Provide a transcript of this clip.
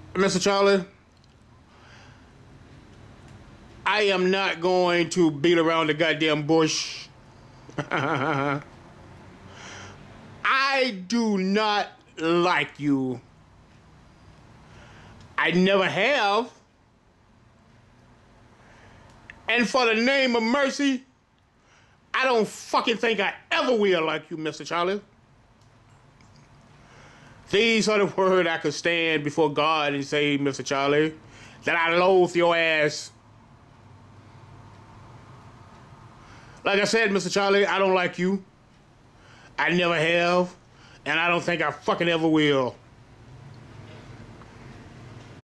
Mr. Charlie, I am not going to beat around the goddamn bush. I do not like you. I never have. And for the name of mercy, I don't fucking think I ever will like you, Mr. Charlie. These are the words I could stand before God and say, Mr. Charlie, that I loathe your ass. Like I said, Mr. Charlie, I don't like you. I never have, and I don't think I fucking ever will.